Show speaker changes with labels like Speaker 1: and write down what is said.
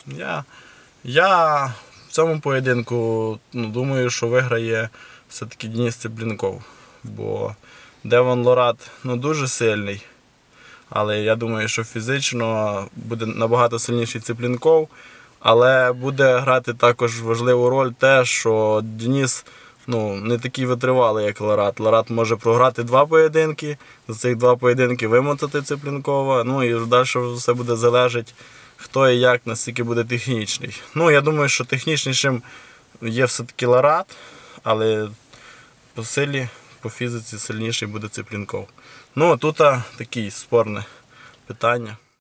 Speaker 1: Я в цьому поєдинку думаю, що виграє все-таки Денис Циплінков. Бо Девон Лорат дуже сильний. Але я думаю, що фізично буде набагато сильніший Циплінков. Але буде грати також важливу роль те, що Денис не такий витривалий, як Лорат. Лорат може програти 2 поєдинки, за цих 2 поєдинки вимотати Циплінкова. І далі все буде залежати, хто і як, наскільки буде технічний. Я думаю, що технічнішим є все-таки Лорат, але по силі, по фізиці сильніший буде Циплінков. Тут таке спорне питання.